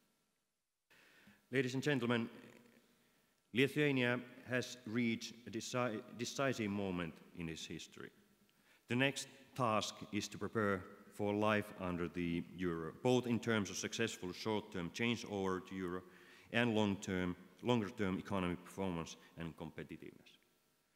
Ladies and gentlemen, Lithuania has reached a deci decisive moment in its history. The next task is to prepare for life under the euro, both in terms of successful short-term changeover to euro and long-term, longer-term economic performance and competitiveness.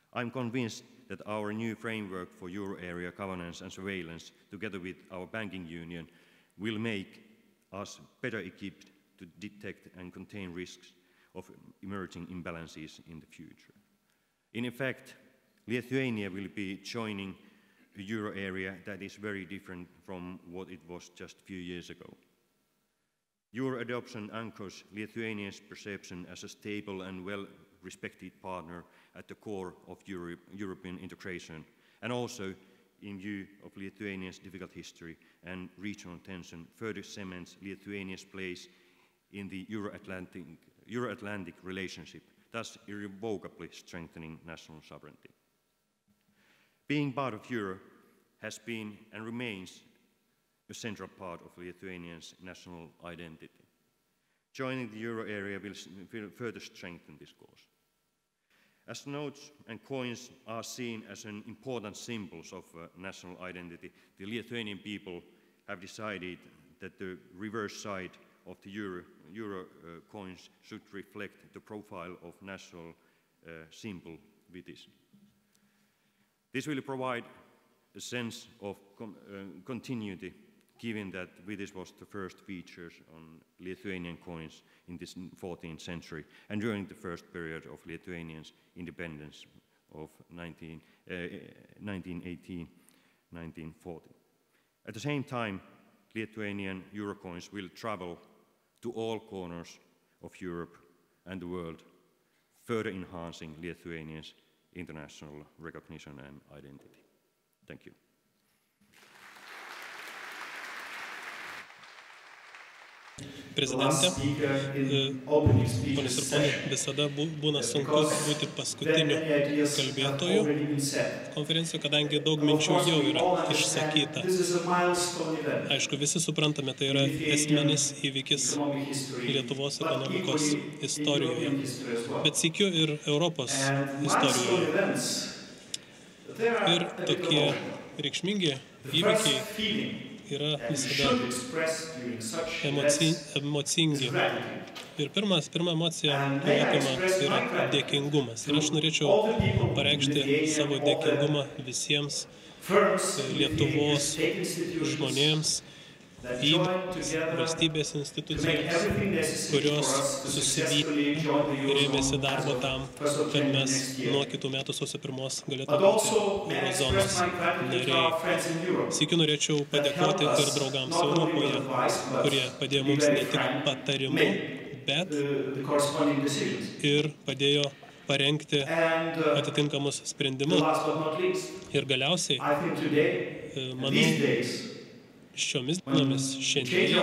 I'm convinced that our new framework for euro area governance and surveillance, together with our banking union, will make us better equipped to detect and contain risks of emerging imbalances in the future. In effect, Lithuania will be joining a euro area that is very different from what it was just a few years ago. Euro adoption anchors Lithuania's perception as a stable and well-respected partner at the core of Europe, European integration, and also, in view of Lithuania's difficult history and regional tension, further cements Lithuania's place in the Euro-Atlantic, Euro-Atlantic relationship, thus irrevocably strengthening national sovereignty. Being part of Euro has been and remains a central part of Lithuania's national identity. Joining the euro area will further strengthen this cause. As notes and coins are seen as an important symbols of uh, national identity, the Lithuanian people have decided that the reverse side of the euro, euro uh, coins should reflect the profile of national uh, symbol with this. This will provide a sense of com uh, continuity, given that Vitis was the first features on Lithuanian coins in this fourteenth century and during the first period of Lithuanians' independence of nineteen eighteen to nineteen forty. At the same time, Lithuanian euro coins will travel to all corners of Europe and the world, further enhancing Lithuania's international recognition and identity. Thank you. Prezidente, ponios ir ponai, visada būna sunku būti paskutiniu kalbėtoju konferencijoje, kadangi daug minčių jau yra išsakyta. Aišku, visi suprantame, tai yra esminis įvykis Lietuvos ekonomikos istorijoje, bet sykiu ir Europos istorijoje. Ir tokie reikšmingi įvykiai yra visada emoci, emocingi. Ir pirmas, pirma emocija apima yra dėkingumas. Ir aš norėčiau pareikšti savo dėkingumą visiems Lietuvos žmonėms, įmonėms, valstybės institucijoms, kurios susivykė ir ėmėsi darbo tam, kad mes nuo kitų metų sausio pirmos galėtume būti Eurozonos nariai. Sykiu norėčiau padėkoti ir draugams Europoje, kurie padėjo mums ne tik patarimu, bet ir padėjo parengti atitinkamus sprendimus. Ir galiausiai, manau, šiomis dienomis šiandien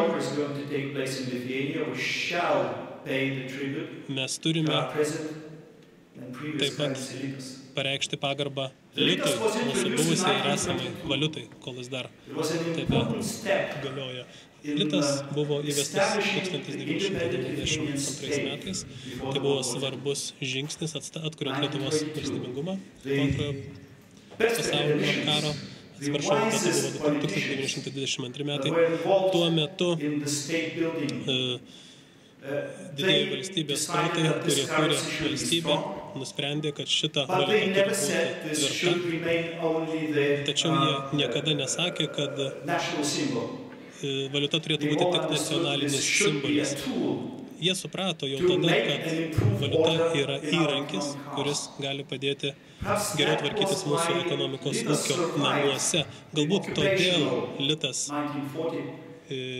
mes turime taip pat pareikšti pagarbą liutui, mūsų buvusiai ir esamai valiutai, kol jis dar tebe galioja. Litas buvo įvestas tūkstantis devyni šimtai devyniasdešimt antrais metais. Tai buvo svarbus žingsnis atkuriant Lietuvos valstybingumą po antrojo pasaulinio karo. Atsiprašau, kad tai buvo tūkstantis devyni šimtai dvidešimt antri metai. Tuo metu uh, didieji valstybės tautai, kurie kūrė valstybę, nusprendė, kad šita valiuta turi būti tvirta. Tačiau jie niekada nesakė, kad valiuta turėtų būti tik nacionalinis simbolis. Jie suprato jau tada, kad valiuta yra įrankis, kuris gali padėti geriau tvarkytis mūsų ekonomikos ūkio namuose. Galbūt todėl litas e,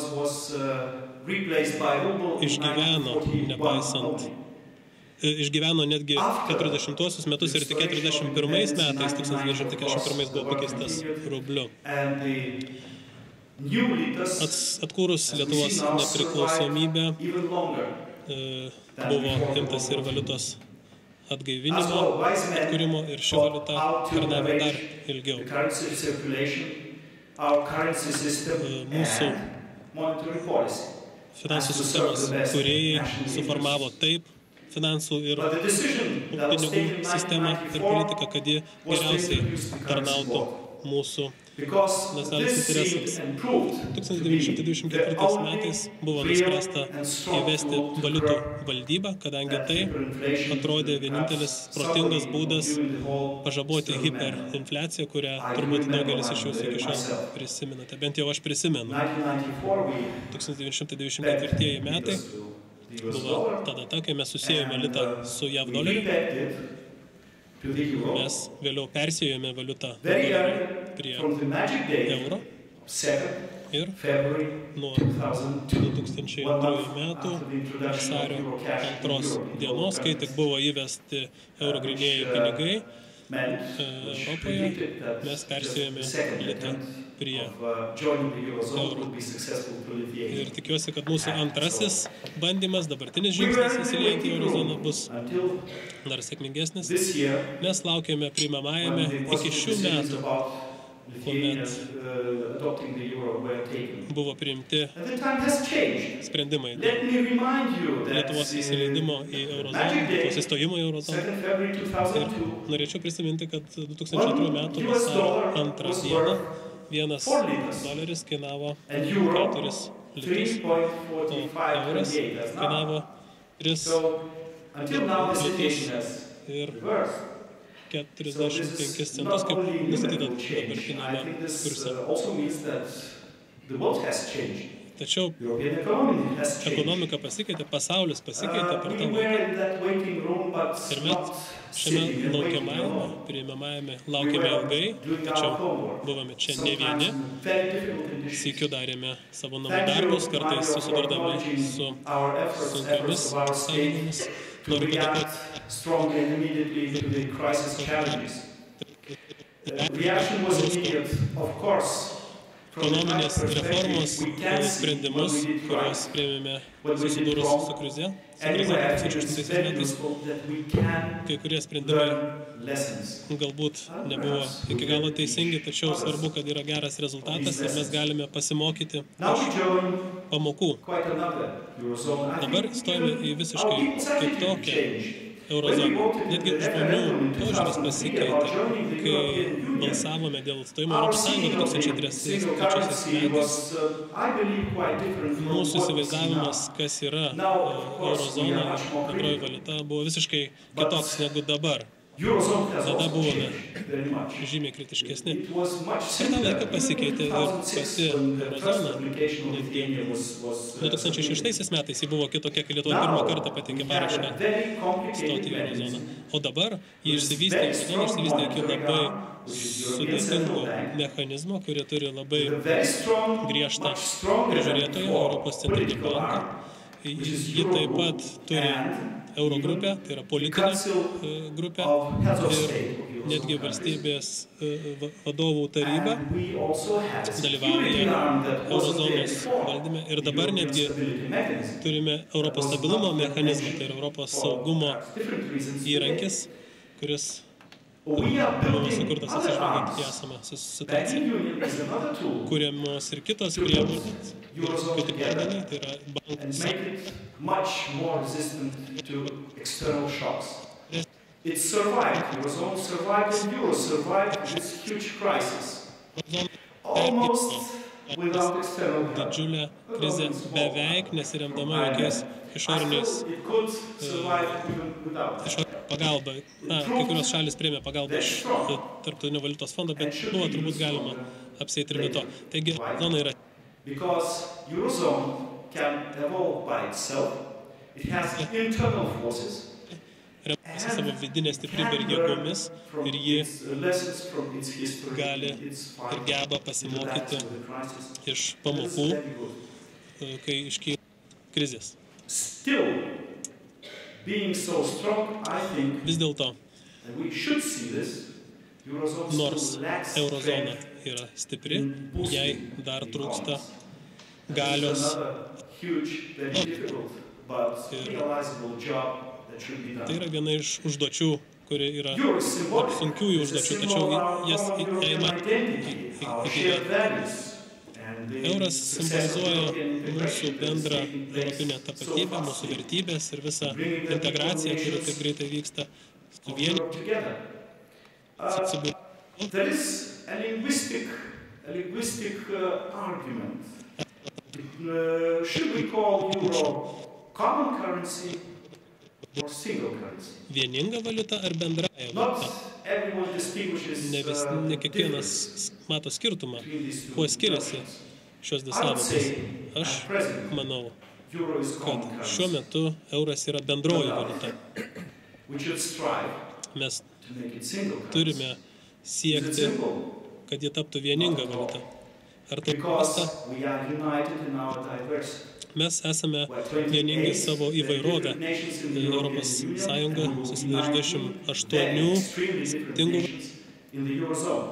išgyveno, nepaisant, e, išgyveno netgi keturiasdešimtuosius metus ir tik keturiasdešimt pirmais metais, tūkstantis devyni šimtai keturiasdešimt pirmais buvo pakeistas rubliu. Atkūrus Lietuvos nepriklausomybę e, buvo imtas ir valiutos atgaivinimo, atkūrimo ir ši valiuta tarnavo dar ilgiau. E, mūsų finansų sistemos kūrėjai suformavo taip finansų ir pinigų sistemą ir politiką, kad ji geriausiai tarnautų mūsų nacionaliniams interesams. tūkstantis devyni šimtai dvidešimt ketvirtais metais buvo nuspręsta įvesti valiutų valdybą, kadangi tai atrodė vienintelis protingas būdas pažaboti hiperinfliaciją, kurią turbūt daugelis iš jūsų iki šiol prisimenate. Bent jau aš prisimenu. tūkstantis devyni šimtai devyniasdešimt ketvirtieji metai buvo ta data, kai mes susijome litą su J A V doleriu. Mes vėliau persijojome valiutą prie euro ir nuo du tūkstančiai antrųjų metų vasario antros dienos, kai tik buvo įvesti euro grynieji pinigai Europoje, mes persijojome litą prie euro. Ir tikiuosi, kad mūsų antrasis bandymas, dabartinis žingsnis įsiliejant į eurozoną bus dar sėkmingesnis. Mes laukiame priimamajame iki šių metų, kuomet buvo priimti sprendimai Lietuvos įsileidimo į eurozoną, Lietuvos įstojimo į eurozoną. Ir norėčiau prisiminti, kad du tūkstančiai antrųjų metų vasario antrą dieną vienas doleris kainavo keturis litus, o euras kainavo tris litus ir keturiasdešimt penkis centus, kaip nustatyta dabartinėme kurse. Tačiau ekonomika pasikeitė, pasaulis pasikeitė per tą laiką. Ir mes šiame laukiamajame, priimamajame laukėme ilgai, tačiau buvome čia ne vieni. Sykiu darėme savo namų darbus, kartais susidurdami su sunkiomis sąlygomis. Noriu padėkoti. Ekonominės reformos sprendimus, kuriuos priėmėme susidūrus su krize, su krize du tūkstančiai aštuntaisiais metais. Kai kurie sprendimai galbūt nebuvo iki galo teisingi, tačiau svarbu, kad yra geras rezultatas ir mes galime pasimokyti iš pamokų. Dabar stojame į visiškai kitokią eurozoną. Netgi žmonių požiūris pasikeitė, kai balsavome dėl stojimo Europos Sąjungą du tūkstančiai trečiaisiais metais. Mūsų įsivaizdavimas, kas yra eurozona, bendroji valiuta, buvo visiškai kitoks negu dabar. Tada buvome žymiai kritiškesni. Per tą laiką pasikeitė ir pati eurozona. Netgi du tūkstančiai šeštaisiais metais ji buvo kitokia, kai Lietuva pirmą kartą pateikė paraišką stoti į eurozoną. O dabar ji išsivystė, eurozona išsivystė iki labai sudėtingo mechanizmo, kurie turi labai griežtą prižiūrėtoją, Europos centrinį banką. Ji taip pat turi Eurogrupę, tai yra politinė grupė ir netgi valstybės vadovų taryba dalyvauja eurozonos valdyme. Ir dabar netgi turime Europos stabilumo mechanizmą, tai yra Europos saugumo įrankis, kuris buvo sukurtas atsižvelgiant į esamą situaciją. Kuriamos ir kitos priemonės, kiti pardaniai, tai yra bankų sektorius. It survived, Eurozone survived, and Euro survived this huge crisis. Almost without external help. Didžiulė krizė beveik nesiremdama jokiais išoriniais pagalba. Na, kai kurios šalis priėmė pagalbą iš Tarptautinio valiutos fondo, bet buvo turbūt galima apsieiti ir be to. Taigi, zona yra. Because Eurozone can evolve by itself. It has internal forces. Remasi savo vidinę stiprybę ir jėgomis ir ji gali ir geba pasimokyti iš pamokų, kai iškyla krizės. Vis dėlto, nors eurozona yra stipri, jai dar trūksta galios ir tai yra viena iš užduočių, kuri yra sunkiųjų užduočių, tačiau jas įeina įgyvendinti. Euras simbolizuoja mūsų bendrą europinę tapatybę, mūsų vertybės ir visą integraciją, kuri taip greitai vyksta su vieniu. a linguistic uh, argument. Uh, should we call euro common currency or single currency? Vieninga valiuta ar bendraja Not valiuta? everyone distinguishes Ne, vis, uh, ne kiekvienas difference mato skirtumą, between these two kuo skiriasi notions. šios dvi I would sąvokos. say, Aš at present, manau, euro is kad common šiuo currency. metu euras yra bendroji valiuta. We should strive Mes to make it single currency. turime Is it siekti, simple? kad ji taptų vieninga valiuta. Ar tai paprasta? Because we are united in our diversity. Mes esame We're vieningi twenty-eight savo įvairovę. different nations in the European Europos Union Sąjunga and susideda iš dvidešimt nineteen aštuonių then extremely different skirtingų nations in the Eurozone.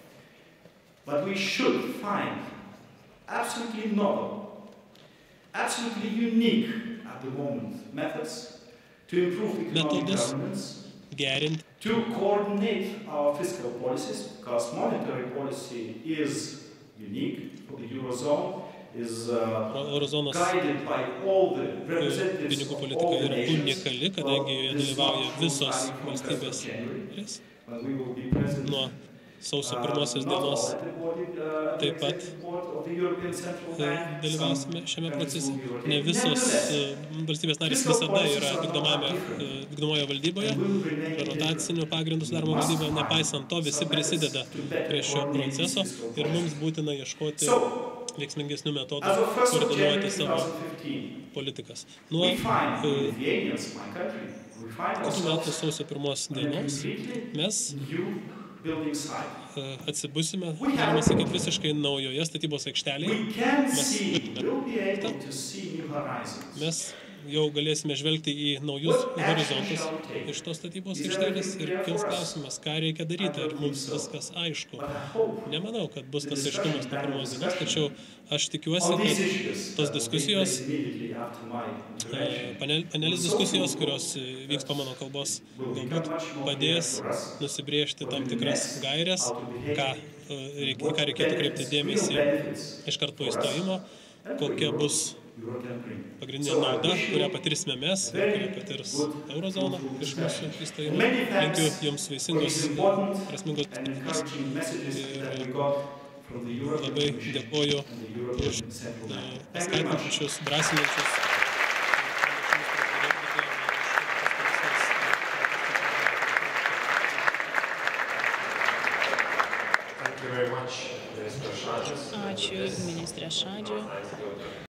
But we should find absolutely novel, absolutely unique at the moment methods to improve economic Metodus. governance, gerinti, to coordinate our fiscal policies, because monetary policy is unique for the Eurozone, is uh, eurozonos guided by all the representatives pinigų of politika all the yra nations. unikali, kadangi joje Well, this dalyvauja month visos will start from first of valstybės January, narės. when we will be present, Nuo sausio uh, pirmosios not all dienos at the board, uh, taip the pat, executive board of the European Central e, Bank, dalyvausime some šiame countries procese. will be Ne rotating. visos Nevertheless, e, valstybės narės fiscal visada policies yra are not vykdomame, different. e, vykdomojo valdyboje. and will remain Yra different. rotacinių pagrindų sudaroma Must valdyboje. find Nepaisant to, visi some methods prisideda to better prie šio coordinate proceso fiscal ir mums policy. būtina ieškoti So, veiksmingesnių metodų as of first of January koordinuoti savo twenty fifteen, politikas. Nuo we find, e, Lithuanians, my country, we find kitų metų ourselves sausio pirmos on a dienos completely mes new building site. e, atsibusime, galima sakyti, visiškai naujoje statybos aikštelėje. We can Mes see, we'll be able to see new horizons. Mes jau galėsime žvelgti į naujus horizontus iš tos statybos aikštelės ir kils klausimas, ką reikia daryti, ar mums viskas aišku. But I hope Nemanau, kad bus tas aiškumas nuo pirmos dienos, tačiau aš tikiuosi, on these kad issues, tos uh, diskusijos, which take place immediately after my e, intervention, panel, panelis diskusijos, kurios e, vyks po mano kalbos, galbūt padės nusibriežti tam tikras gairias, ką, e, reik- į ką reikėtų kreipti dėmesį iškart po įstojimo, kokia bus European Union. pagrindinė nauda, kurią patirsime mes ir kurią patirs eurozona iš mūsų įstojimo. Linkiu Jums vaisingos, These important prasmingos and diskusijos. encouraging messages that we got from the European Labai Commission dėkoju and the European Central e, Bank. Thank you very much. paskatinančius, drąsinančius. Thank you very much, Minister Šadžius. Ačiū, ministrė Šadžiu.